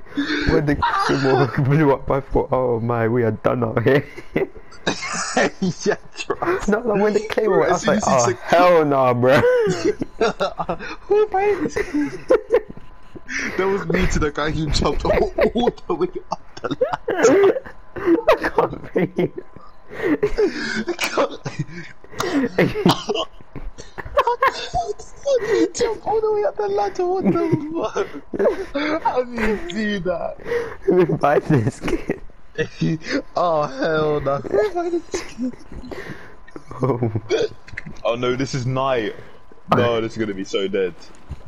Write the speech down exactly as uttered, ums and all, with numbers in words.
When the smoke blew up, I thought, oh my, we are done out here. Yeah, trust. No, no, when the claymore went, I was like, oh, like, hell nah, bro. Who made this? That was me to the guy who jumped all, all the way up the ladder. I can't breathe. I can't. How did you jump all the way up the ladder? What the fuck? How did you do that? Who invited this kid? Oh hell no! Who invited this kid? Oh. Oh no, this is night. No, this is gonna be so dead.